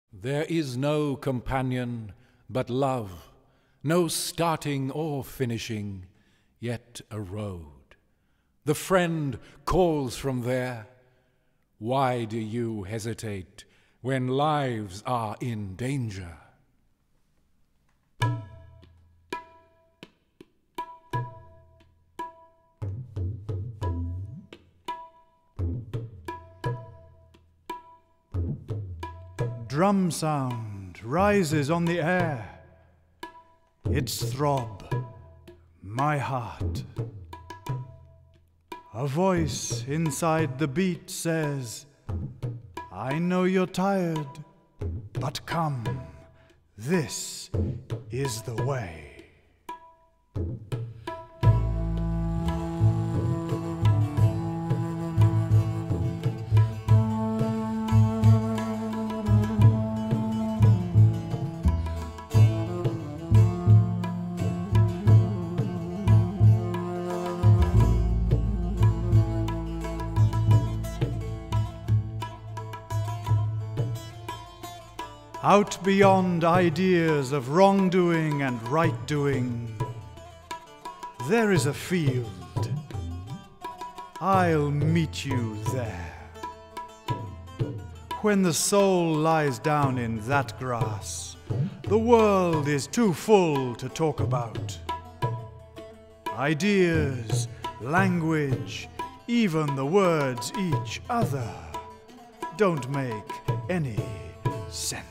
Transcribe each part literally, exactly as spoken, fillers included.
There is no companion but love, no starting or finishing, yet a road. The friend calls from there. Why do you hesitate when lives are in danger? Drum sound rises on the air. Its throb, my heart. A voice inside the beat says, I know you're tired, but come, this is the way. Out beyond ideas of wrongdoing and right-doing, there is a field. I'll meet you there. When the soul lies down in that grass, the world is too full to talk about. Ideas, language, even the words each other don't make any sense.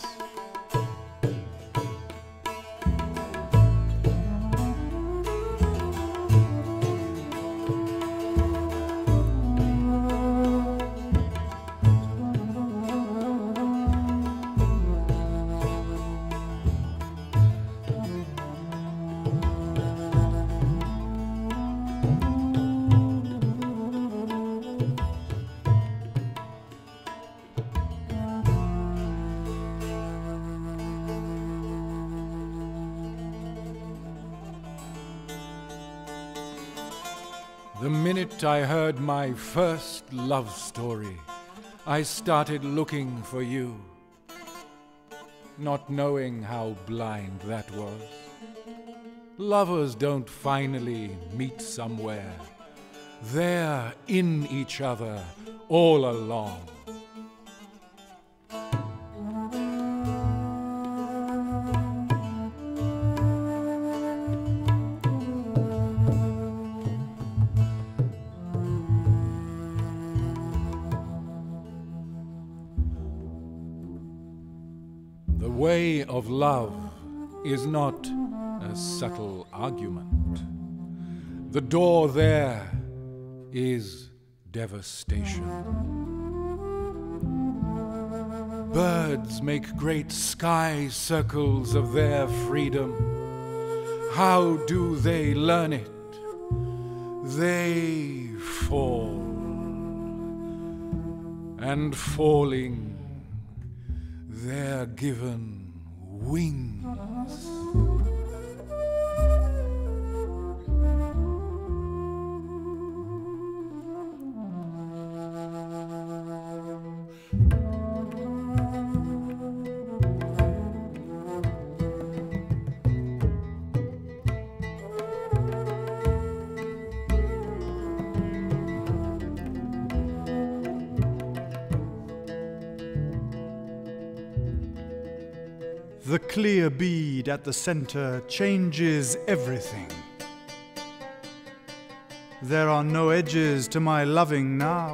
The minute I heard my first love story, I started looking for you, not knowing how blind that was. Lovers don't finally meet somewhere. They're in each other all along. The way of love is not a subtle argument. The door there is devastation. Birds make great sky circles of their freedom. How do they learn it? They fall, and falling, they're given wings. The clear bead at the center changes everything. There are no edges to my loving now.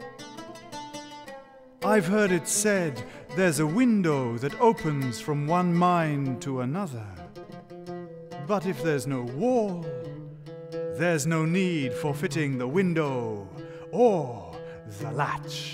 I've heard it said there's a window that opens from one mind to another. But if there's no wall, there's no need for fitting the window or the latch.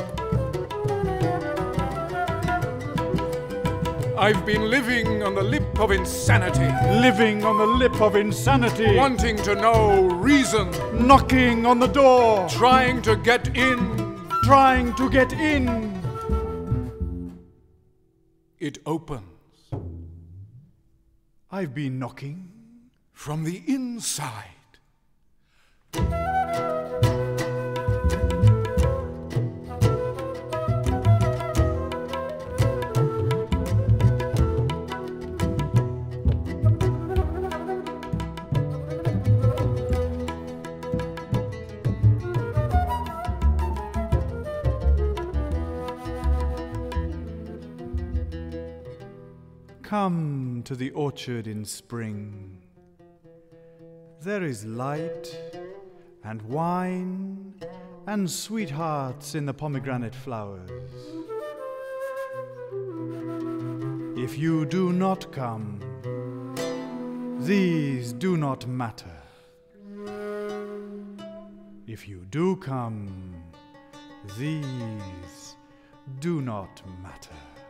I've been living on the lip lip of insanity. Living on the lip of insanity. Wanting to know reason. Knocking on the door. Trying to get in. Trying to get in. It opens. I've been knocking. From the inside. Come to the orchard in spring. There is light and wine and sweethearts in the pomegranate flowers. If you do not come, these do not matter. If you do come, these do not matter.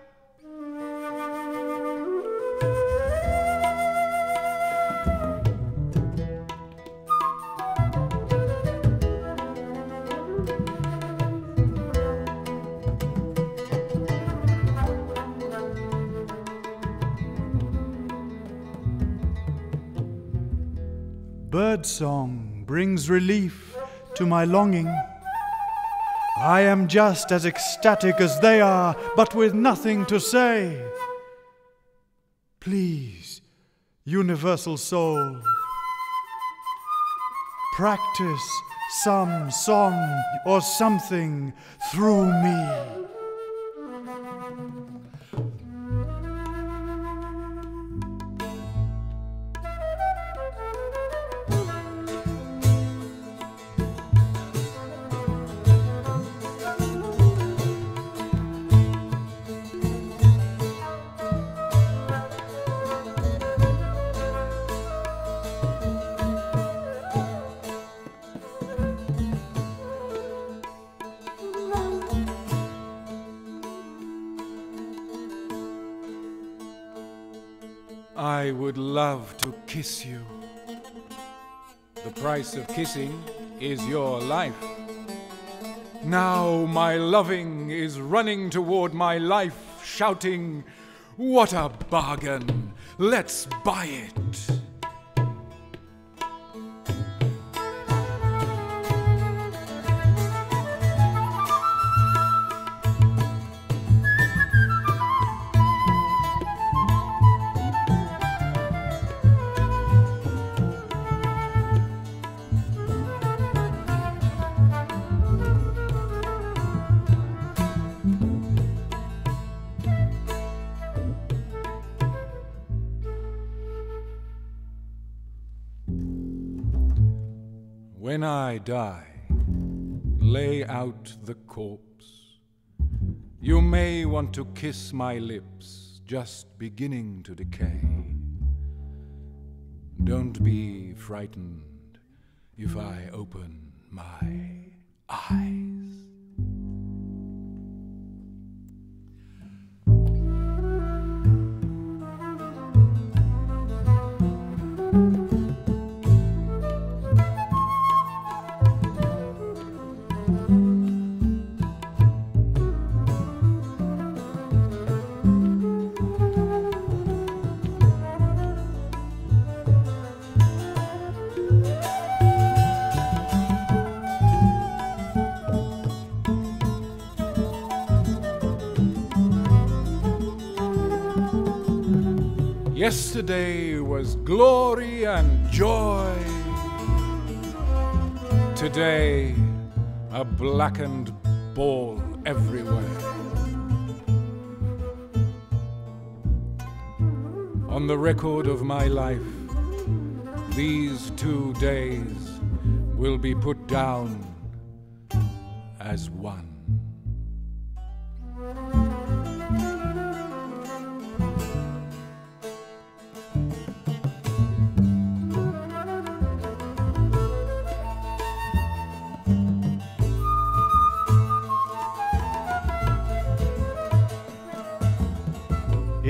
Birdsong brings relief to my longing. I am just as ecstatic as they are, but with nothing to say. Please, universal soul, practice some song or something through me. I would love to kiss you. The price of kissing is your life. Now my loving is running toward my life, shouting, "What a bargain! Let's buy it!" When I die, lay out the corpse. You may want to kiss my lips, just beginning to decay. Don't be frightened if I open my eyes. Yesterday was glory and joy. Today, a blackened ball everywhere. On the record of my life, these two days will be put down as one.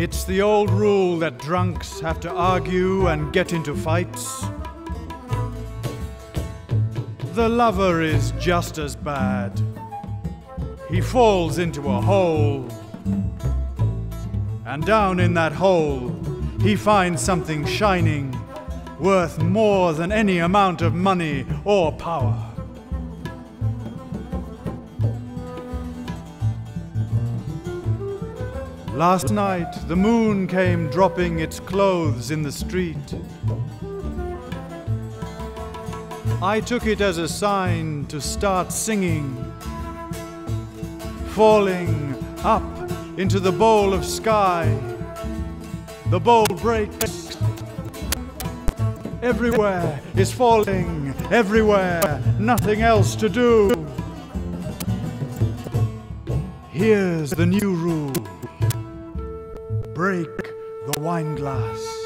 It's the old rule that drunks have to argue and get into fights. The lover is just as bad. He falls into a hole, and down in that hole he finds something shining, worth more than any amount of money or power. Last night the moon came dropping its clothes in the street. I took it as a sign to start singing, falling up into the bowl of sky. The bowl breaks. Everywhere is falling, everywhere, nothing else to do. Here's the new rule. Break the wine glass.